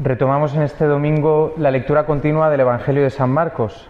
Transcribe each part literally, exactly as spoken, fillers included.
Retomamos en este domingo la lectura continua del Evangelio de San Marcos.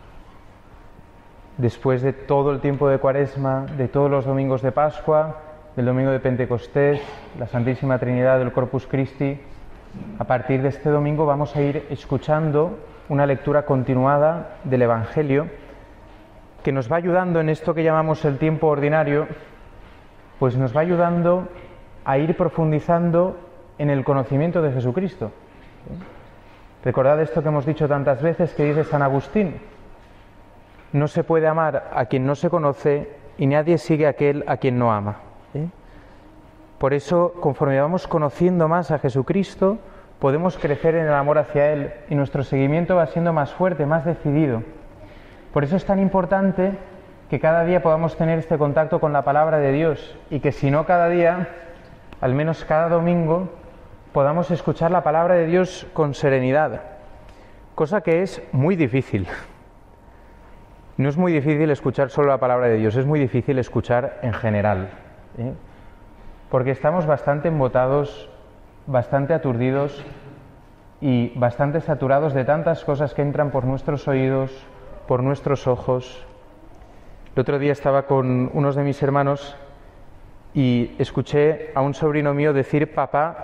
Después de todo el tiempo de Cuaresma, de todos los domingos de Pascua, del domingo de Pentecostés, la Santísima Trinidad del Corpus Christi, a partir de este domingo vamos a ir escuchando una lectura continuada del Evangelio que nos va ayudando en esto que llamamos el tiempo ordinario, pues nos va ayudando a ir profundizando en el conocimiento de Jesucristo. Recordad esto que hemos dicho tantas veces, que dice San Agustín: no se puede amar a quien no se conoce y nadie sigue a aquel a quien no ama. ¿Eh? Por eso, conforme vamos conociendo más a Jesucristo, podemos crecer en el amor hacia Él y nuestro seguimiento va siendo más fuerte, más decidido. Por eso es tan importante que cada día podamos tener este contacto con la palabra de Dios y que si no cada día, al menos cada domingo, podamos escuchar la palabra de Dios con serenidad, cosa que es muy difícil. No es muy difícil escuchar solo la palabra de Dios, es muy difícil escuchar en general, ¿eh? Porque estamos bastante embotados, bastante aturdidos y bastante saturados de tantas cosas que entran por nuestros oídos, por nuestros ojos. El otro día estaba con unos de mis hermanos y escuché a un sobrino mío decir papá,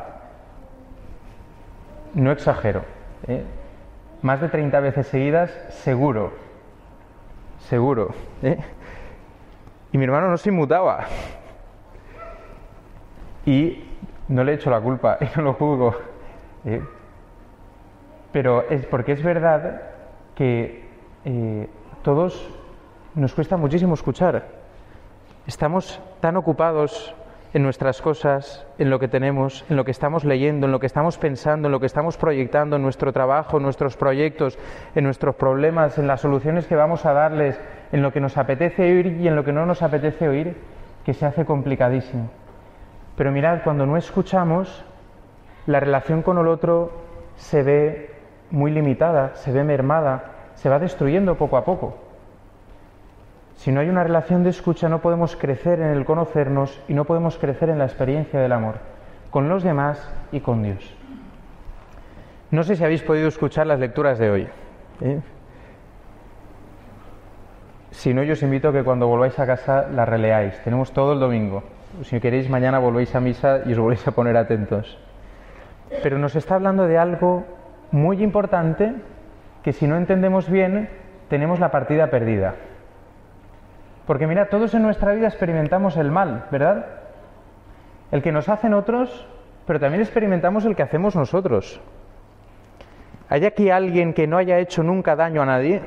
no exagero, ¿eh? más de treinta veces seguidas, seguro, seguro. ¿eh? Y mi hermano no se inmutaba. Y no le echo la culpa y no lo juzgo. ¿eh? Pero es porque es verdad que eh, todos nos cuesta muchísimo escuchar. Estamos tan ocupados en nuestras cosas, en lo que tenemos, en lo que estamos leyendo, en lo que estamos pensando, en lo que estamos proyectando, en nuestro trabajo, en nuestros proyectos, en nuestros problemas, en las soluciones que vamos a darles, en lo que nos apetece oír y en lo que no nos apetece oír, que se hace complicadísimo. Pero mirad, cuando no escuchamos, la relación con el otro se ve muy limitada, se ve mermada, se va destruyendo poco a poco. Si no hay una relación de escucha, no podemos crecer en el conocernos y no podemos crecer en la experiencia del amor, con los demás y con Dios. No sé si habéis podido escuchar las lecturas de hoy. ¿eh? Si no, yo os invito a que cuando volváis a casa las releáis. Tenemos todo el domingo. Si queréis, mañana volvéis a misa y os volvéis a poner atentos. Pero nos está hablando de algo muy importante que si no entendemos bien, tenemos la partida perdida. Porque mirad, todos en nuestra vida experimentamos el mal, ¿verdad? El que nos hacen otros, pero también experimentamos el que hacemos nosotros. ¿Hay aquí alguien que no haya hecho nunca daño a nadie?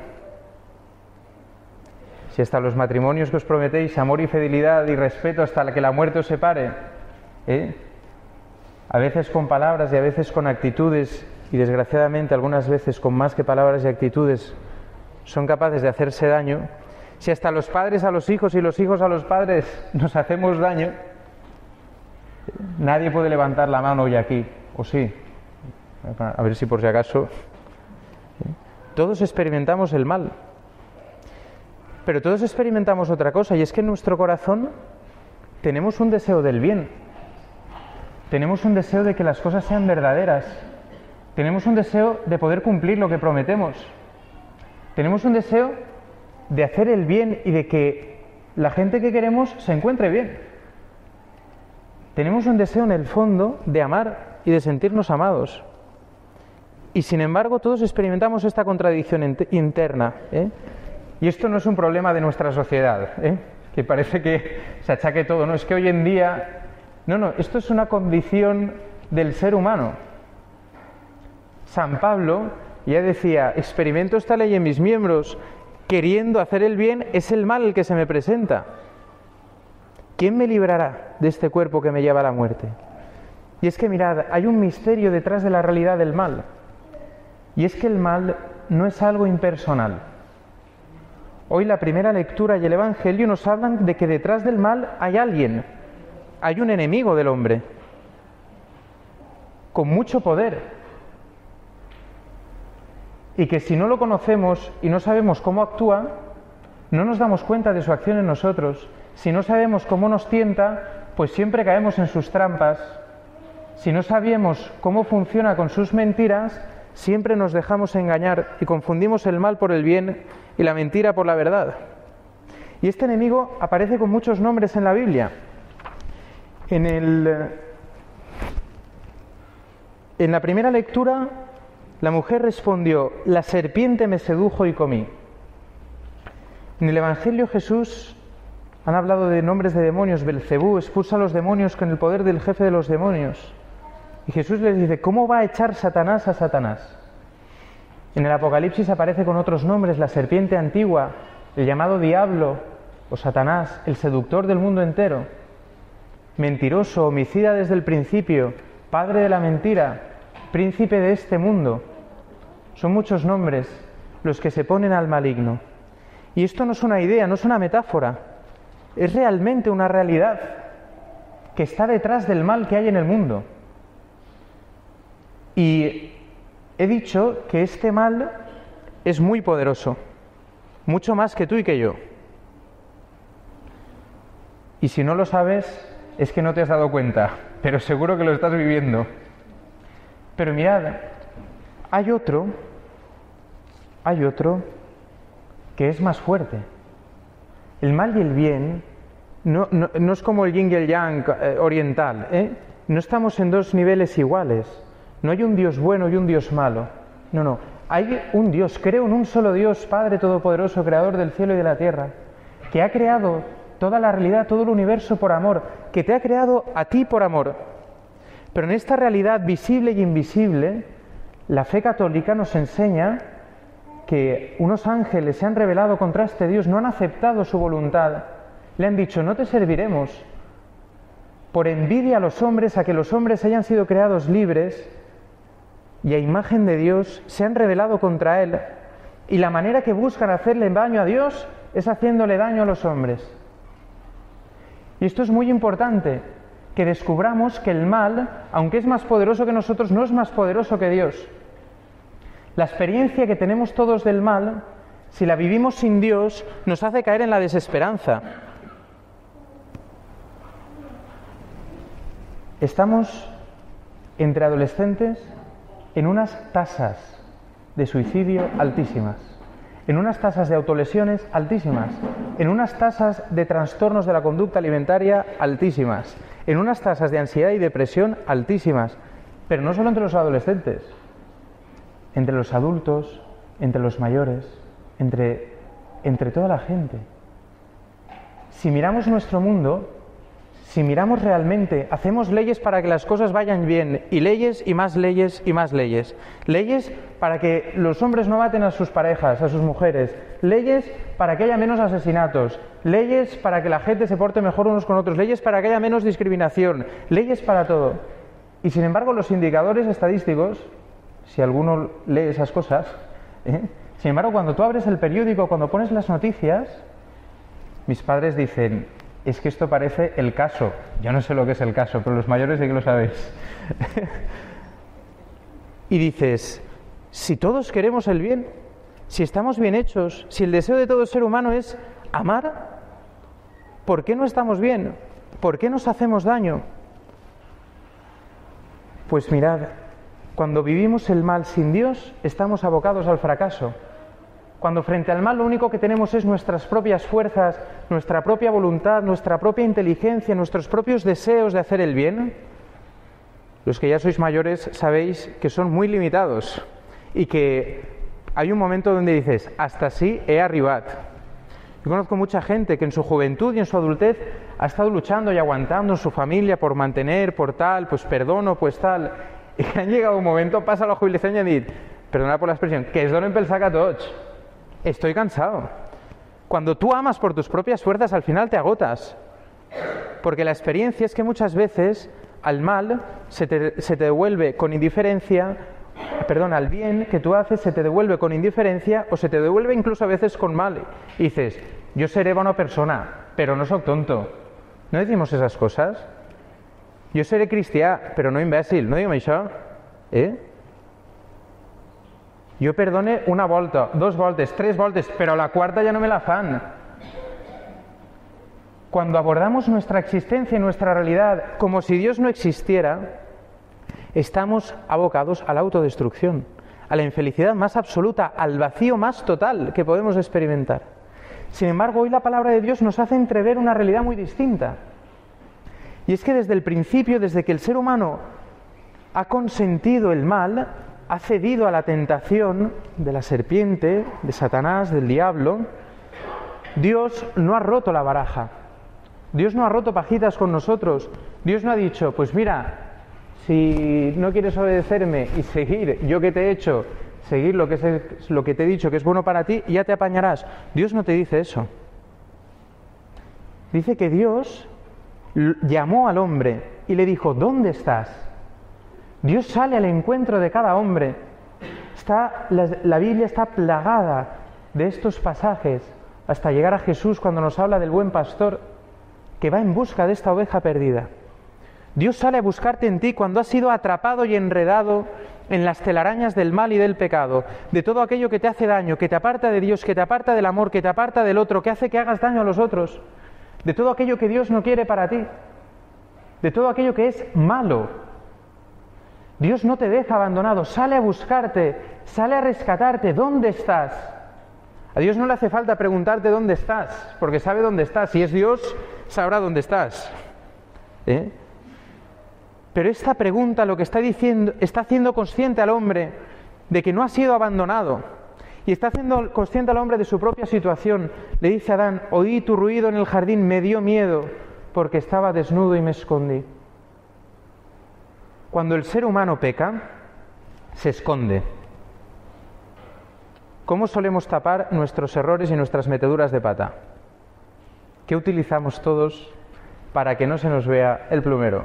Si hasta los matrimonios que os prometéis amor y fidelidad y respeto hasta que la muerte os separe, ¿eh? a veces con palabras y a veces con actitudes, y desgraciadamente algunas veces con más que palabras y actitudes, son capaces de hacerse daño. Si hasta los padres a los hijos y los hijos a los padres nos hacemos daño, nadie puede levantar la mano hoy aquí, ¿o sí? A ver si por si acaso. Todos experimentamos el mal, pero todos experimentamos otra cosa, y es que en nuestro corazón tenemos un deseo del bien, tenemos un deseo de que las cosas sean verdaderas, tenemos un deseo de poder cumplir lo que prometemos, tenemos un deseo de hacer el bien y de que la gente que queremos se encuentre bien. Tenemos un deseo en el fondo de amar y de sentirnos amados. Y sin embargo todos experimentamos esta contradicción interna. ¿eh? Y esto no es un problema de nuestra sociedad, ¿eh? que parece que se achaque todo. No, es que hoy en día... No, no, esto es una condición del ser humano. San Pablo ya decía, experimento esta ley en mis miembros, queriendo hacer el bien, es el mal el que se me presenta. ¿Quién me librará de este cuerpo que me lleva a la muerte? Y es que mirad, hay un misterio detrás de la realidad del mal. Y es que el mal no es algo impersonal. Hoy la primera lectura y el Evangelio nos hablan de que detrás del mal hay alguien, hay un enemigo del hombre, con mucho poder. Y que si no lo conocemos y no sabemos cómo actúa, no nos damos cuenta de su acción en nosotros. Si no sabemos cómo nos tienta, pues siempre caemos en sus trampas, si no sabemos cómo funciona con sus mentiras, siempre nos dejamos engañar y confundimos el mal por el bien y la mentira por la verdad. Y este enemigo aparece con muchos nombres en la Biblia. En, el, en la primera lectura, la mujer respondió: la serpiente me sedujo y comí. En el Evangelio Jesús han hablado de nombres de demonios. Belcebú expulsa a los demonios con el poder del jefe de los demonios. Y Jesús les dice: ¿cómo va a echar Satanás a Satanás? En el Apocalipsis aparece con otros nombres: la serpiente antigua, el llamado diablo o Satanás, el seductor del mundo entero, mentiroso, homicida desde el principio, padre de la mentira, príncipe de este mundo. Son muchos nombres los que se ponen al maligno. Y esto no es una idea, no es una metáfora, es realmente una realidad que está detrás del mal que hay en el mundo. Y he dicho que este mal es muy poderoso, mucho más que tú y que yo. Y si no lo sabes, es que no te has dado cuenta, pero seguro que lo estás viviendo. Pero mirad, hay otro, hay otro que es más fuerte. El mal y el bien no, no, no es como el yin y el yang eh, oriental, ¿eh? No estamos en dos niveles iguales. No hay un Dios bueno y un Dios malo. No, no. Hay un Dios. Creo en un solo Dios, Padre Todopoderoso, Creador del cielo y de la tierra, que ha creado toda la realidad, todo el universo por amor, que te ha creado a ti por amor. Pero en esta realidad visible y invisible, la fe católica nos enseña que unos ángeles se han rebelado contra este Dios, no han aceptado su voluntad. Le han dicho: no te serviremos. Por envidia a los hombres, a que los hombres hayan sido creados libres y a imagen de Dios, se han rebelado contra Él. Y la manera que buscan hacerle daño a Dios es haciéndole daño a los hombres. Y esto es muy importante, que descubramos que el mal, aunque es más poderoso que nosotros, no es más poderoso que Dios. La experiencia que tenemos todos del mal, si la vivimos sin Dios, nos hace caer en la desesperanza. Estamos, entre adolescentes, en unas tasas de suicidio altísimas, en unas tasas de autolesiones altísimas, en unas tasas de trastornos de la conducta alimentaria altísimas, en unas tasas de ansiedad y depresión altísimas, pero no solo entre los adolescentes, entre los adultos, entre los mayores, entre, entre toda la gente. Si miramos nuestro mundo, si miramos realmente, hacemos leyes para que las cosas vayan bien, y leyes y más leyes y más leyes. Leyes para que los hombres no maten a sus parejas, a sus mujeres. Leyes para que haya menos asesinatos. Leyes para que la gente se porte mejor unos con otros. Leyes para que haya menos discriminación. Leyes para todo. Y sin embargo, los indicadores estadísticos, si alguno lee esas cosas, ¿eh? Sin embargo, cuando tú abres el periódico, cuando pones las noticias, mis padres dicen: es que esto parece el caso. Yo no sé lo que es el caso, pero los mayores sí que lo sabéis. Y dices: si todos queremos el bien, si estamos bien hechos, si el deseo de todo ser humano es amar, ¿por qué no estamos bien? ¿Por qué nos hacemos daño? Pues mirad, cuando vivimos el mal sin Dios, estamos abocados al fracaso. Cuando frente al mal lo único que tenemos es nuestras propias fuerzas, nuestra propia voluntad, nuestra propia inteligencia, nuestros propios deseos de hacer el bien, los que ya sois mayores sabéis que son muy limitados y que hay un momento donde dices: hasta así he arribat. Yo conozco mucha gente que en su juventud y en su adultez ha estado luchando y aguantando en su familia por mantener, por tal, pues perdono, pues tal, y que han llegado un momento, pasa la jubilación y han dicho, perdona por la expresión, que es donen pel sac a tots. Estoy cansado. Cuando tú amas por tus propias fuerzas, al final te agotas. Porque la experiencia es que muchas veces al mal se te, se te devuelve con indiferencia, perdón, al bien que tú haces se te devuelve con indiferencia o se te devuelve incluso a veces con mal. Y dices: yo seré buena persona, pero no soy tonto. ¿No decimos esas cosas? Yo seré cristià, però no imbècil. No diguem això? Eh? Jo perdone una volta, dos voltes, tres voltes, pero la cuarta ya no me la fan. Cuando abordamos nuestra existencia y nuestra realidad como si Dios no existiera, estamos abocados a la autodestrucción, a la infelicidad más absoluta, al vacío más total que podemos experimentar. Sin embargo, hoy la palabra de Dios nos hace entrever una realidad muy distinta. Y es que desde el principio, desde que el ser humano ha consentido el mal, ha cedido a la tentación de la serpiente, de Satanás, del diablo, Dios no ha roto la baraja. Dios no ha roto pajitas con nosotros. Dios no ha dicho, pues mira, si no quieres obedecerme y seguir yo que te he hecho, seguir lo que, es, lo que te he dicho que es bueno para ti, ya te apañarás. Dios no te dice eso. Dice que Dios llamó al hombre y le dijo, ¿dónde estás? Dios sale al encuentro de cada hombre. Está, la, la Biblia está plagada de estos pasajes hasta llegar a Jesús cuando nos habla del buen pastor que va en busca de esta oveja perdida. Dios sale a buscarte en ti cuando has sido atrapado y enredado en las telarañas del mal y del pecado, de todo aquello que te hace daño, que te aparta de Dios, que te aparta del amor, que te aparta del otro, que hace que hagas daño a los otros, de todo aquello que Dios no quiere para ti, de todo aquello que es malo. Dios no te deja abandonado, sale a buscarte, sale a rescatarte. ¿Dónde estás? A Dios no le hace falta preguntarte dónde estás, porque sabe dónde estás. Si es Dios, sabrá dónde estás. ¿Eh? Pero esta pregunta lo que está diciendo, está haciendo consciente al hombre de que no ha sido abandonado. Y está haciendo consciente al hombre de su propia situación. Le dice a Adán, oí tu ruido en el jardín, me dio miedo, porque estaba desnudo y me escondí. Cuando el ser humano peca, se esconde. ¿Cómo solemos tapar nuestros errores y nuestras meteduras de pata? ¿Qué utilizamos todos para que no se nos vea el plumero?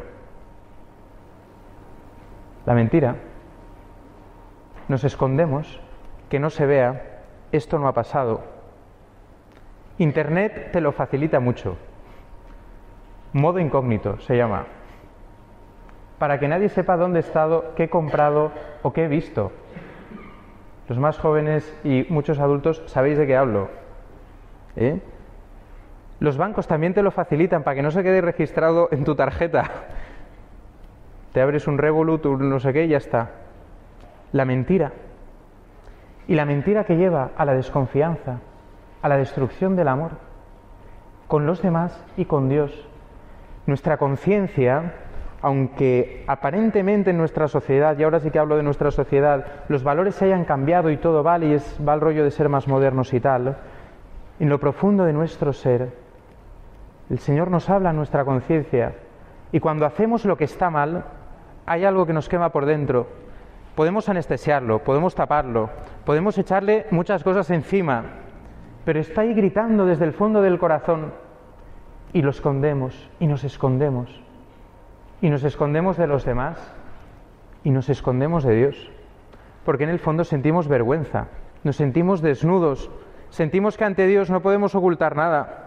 La mentira. Nos escondemos, que no se vea, esto no ha pasado. Internet te lo facilita mucho. Modo incógnito se llama. Para que nadie sepa dónde he estado, qué he comprado o qué he visto. Los más jóvenes y muchos adultos sabéis de qué hablo. ¿Eh? Los bancos también te lo facilitan para que no se quede registrado en tu tarjeta. Te abres un Revolut, un no sé qué y ya está. La mentira. Y la mentira que lleva a la desconfianza, a la destrucción del amor, con los demás y con Dios. Nuestra conciencia, aunque aparentemente en nuestra sociedad, y ahora sí que hablo de nuestra sociedad, los valores se hayan cambiado y todo vale y es, va el rollo de ser más modernos y tal, en lo profundo de nuestro ser, el Señor nos habla en nuestra conciencia y cuando hacemos lo que está mal, hay algo que nos quema por dentro. Podemos anestesiarlo, podemos taparlo, podemos echarle muchas cosas encima, pero está ahí gritando desde el fondo del corazón y lo escondemos y nos escondemos. Y nos escondemos de los demás y nos escondemos de Dios, porque en el fondo sentimos vergüenza, nos sentimos desnudos, sentimos que ante Dios no podemos ocultar nada.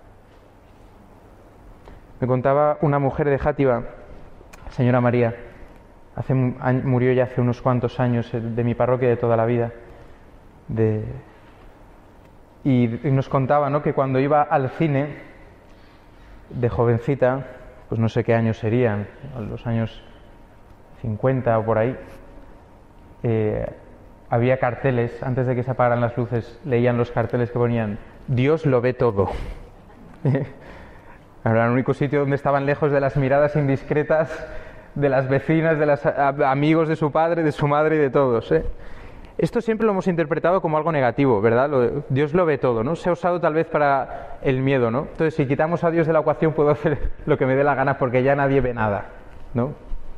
Me contaba una mujer de Játiva, señora María, hace, murió ya hace unos cuantos años, de mi parroquia de toda la vida, de, y nos contaba, ¿no?, que cuando iba al cine de jovencita, pues no sé qué años serían, los años cincuenta o por ahí, eh, había carteles, antes de que se apagaran las luces, leían los carteles que ponían, Dios lo ve todo. Era el único sitio donde estaban lejos de las miradas indiscretas de las vecinas, de los amigos de su padre, de su madre y de todos, ¿eh? Esto siempre lo hemos interpretado como algo negativo, ¿verdad? Lo, Dios lo ve todo, ¿no? Se ha usado tal vez para el miedo, ¿no? Entonces, si quitamos a Dios de la ecuación, puedo hacer lo que me dé la gana porque ya nadie ve nada, ¿no?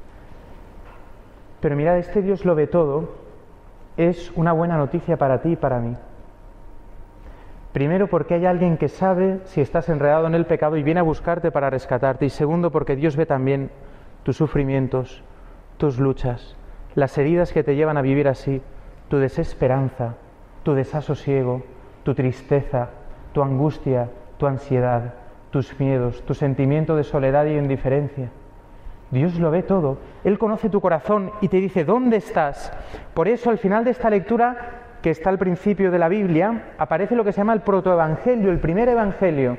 Pero mirad, este Dios lo ve todo es una buena noticia para ti y para mí. Primero, porque hay alguien que sabe si estás enredado en el pecado y viene a buscarte para rescatarte. Y segundo, porque Dios ve también tus sufrimientos, tus luchas, las heridas que te llevan a vivir así, tu desesperanza, tu desasosiego, tu tristeza, tu angustia, tu ansiedad, tus miedos, tu sentimiento de soledad y indiferencia. Dios lo ve todo, Él conoce tu corazón y te dice, ¿dónde estás? Por eso al final de esta lectura, que está al principio de la Biblia, aparece lo que se llama el protoevangelio, el primer evangelio.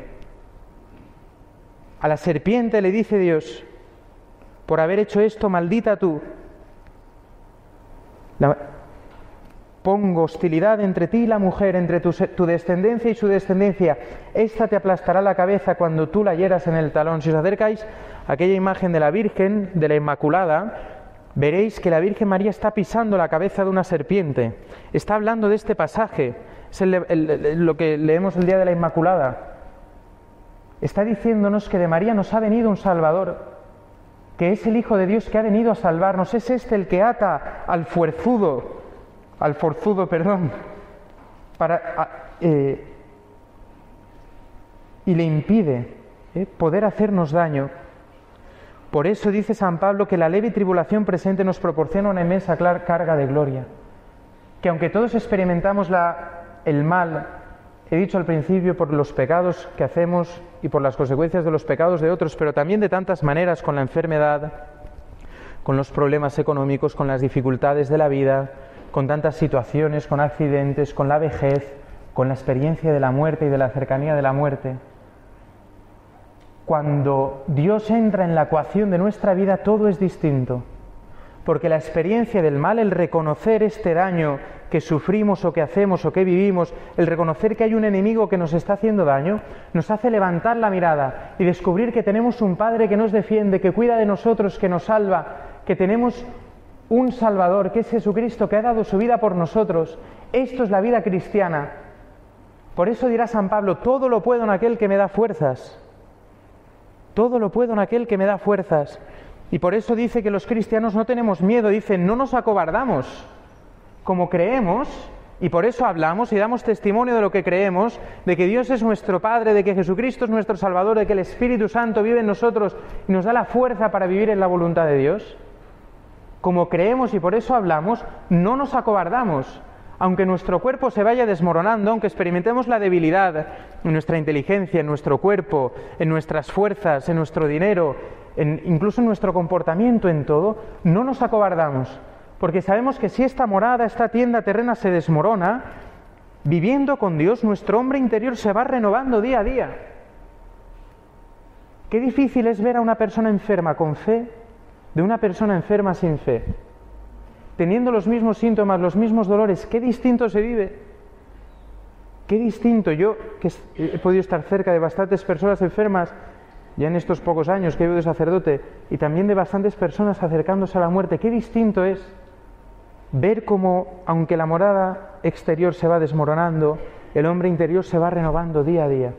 A la serpiente le dice Dios, por haber hecho esto, maldita tú, La, pongo hostilidad entre ti y la mujer, entre tu, tu descendencia y su descendencia. Esta te aplastará la cabeza cuando tú la hieras en el talón. Si os acercáis a aquella imagen de la Virgen, de la Inmaculada, veréis que la Virgen María está pisando la cabeza de una serpiente. Está hablando de este pasaje. Es el, el, el, lo que leemos el día de la Inmaculada. Está diciéndonos que de María nos ha venido un Salvador, que es el Hijo de Dios que ha venido a salvarnos. Es este el que ata al fuerzudo, al forzudo, perdón, para, a, eh, y le impide eh, poder hacernos daño. Por eso dice San Pablo que la leve tribulación presente nos proporciona una inmensa carga de gloria. Que aunque todos experimentamos la, el mal, he dicho al principio, por los pecados que hacemos y por las consecuencias de los pecados de otros, pero también de tantas maneras, con la enfermedad, con los problemas económicos, con las dificultades de la vida, con tantas situaciones, con accidentes, con la vejez, con la experiencia de la muerte y de la cercanía de la muerte. Cuando Dios entra en la ecuación de nuestra vida, todo es distinto. Porque la experiencia del mal, el reconocer este daño que sufrimos o que hacemos o que vivimos, el reconocer que hay un enemigo que nos está haciendo daño, nos hace levantar la mirada y descubrir que tenemos un Padre que nos defiende, que cuida de nosotros, que nos salva, que tenemos un Salvador, que es Jesucristo, que ha dado su vida por nosotros. Esto es la vida cristiana. Por eso dirá San Pablo, todo lo puedo en aquel que me da fuerzas. Todo lo puedo en aquel que me da fuerzas. Y por eso dice que los cristianos no tenemos miedo, dicen, no nos acobardamos, como creemos, y por eso hablamos y damos testimonio de lo que creemos, de que Dios es nuestro Padre, de que Jesucristo es nuestro Salvador, de que el Espíritu Santo vive en nosotros y nos da la fuerza para vivir en la voluntad de Dios. Como creemos y por eso hablamos, no nos acobardamos. Aunque nuestro cuerpo se vaya desmoronando, aunque experimentemos la debilidad en nuestra inteligencia, en nuestro cuerpo, en nuestras fuerzas, en nuestro dinero, en, incluso en nuestro comportamiento, en todo, no nos acobardamos. Porque sabemos que si esta morada, esta tienda terrena se desmorona, viviendo con Dios, nuestro hombre interior se va renovando día a día. Qué difícil es ver a una persona enferma con fe de una persona enferma sin fe, teniendo los mismos síntomas, los mismos dolores. Qué distinto se vive, qué distinto. Yo, que he podido estar cerca de bastantes personas enfermas ya en estos pocos años que he vivido de sacerdote, y también de bastantes personas acercándose a la muerte, qué distinto es ver cómo, aunque la morada exterior se va desmoronando, el hombre interior se va renovando día a día.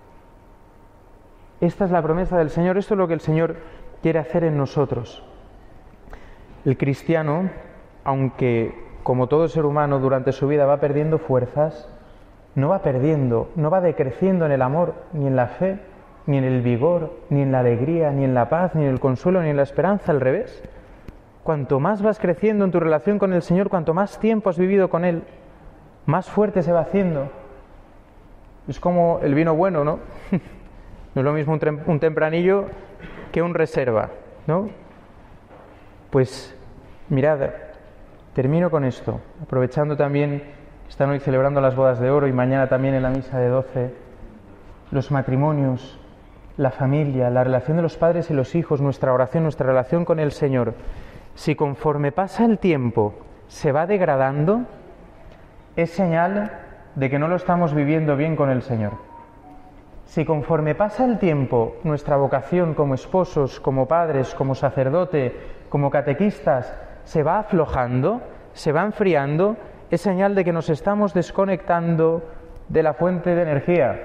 Esta es la promesa del Señor, esto es lo que el Señor quiere hacer en nosotros. El cristiano, aunque como todo ser humano durante su vida va perdiendo fuerzas, no va perdiendo, no va decreciendo en el amor, ni en la fe, ni en el vigor, ni en la alegría, ni en la paz, ni en el consuelo, ni en la esperanza, al revés. Cuanto más vas creciendo en tu relación con el Señor, cuanto más tiempo has vivido con Él, más fuerte se va haciendo. Es como el vino bueno, ¿no? No es lo mismo un, trem- un tempranillo que un reserva, ¿no? Pues mirad, termino con esto, aprovechando también que están hoy celebrando las bodas de oro y mañana también en la misa de doce, los matrimonios, la familia, la relación de los padres y los hijos, nuestra oración, nuestra relación con el Señor. Si conforme pasa el tiempo se va degradando, es señal de que no lo estamos viviendo bien con el Señor. Si conforme pasa el tiempo nuestra vocación como esposos, como padres, como sacerdote, como catequistas, se va aflojando, se va enfriando, es señal de que nos estamos desconectando de la fuente de energía.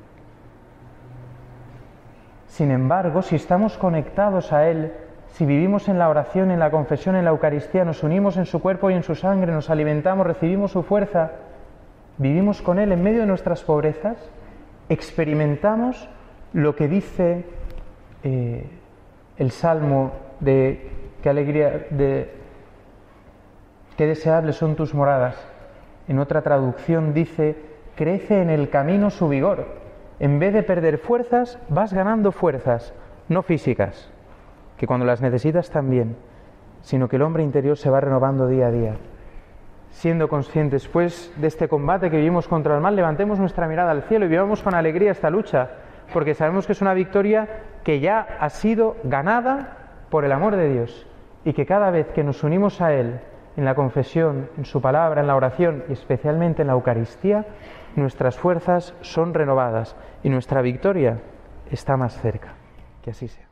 Sin embargo, si estamos conectados a Él, si vivimos en la oración, en la confesión, en la Eucaristía, nos unimos en su cuerpo y en su sangre, nos alimentamos, recibimos su fuerza, vivimos con Él en medio de nuestras pobrezas, experimentamos lo que dice eh, el Salmo de qué alegría, de qué deseables son tus moradas. En otra traducción dice, crece en el camino su vigor. En vez de perder fuerzas, vas ganando fuerzas, no físicas, que cuando las necesitas también, sino que el hombre interior se va renovando día a día. Siendo conscientes, pues, de este combate que vivimos contra el mal, levantemos nuestra mirada al cielo y vivamos con alegría esta lucha, porque sabemos que es una victoria que ya ha sido ganada por el amor de Dios, y que cada vez que nos unimos a Él en la confesión, en su palabra, en la oración y especialmente en la Eucaristía, nuestras fuerzas son renovadas y nuestra victoria está más cerca. Que así sea.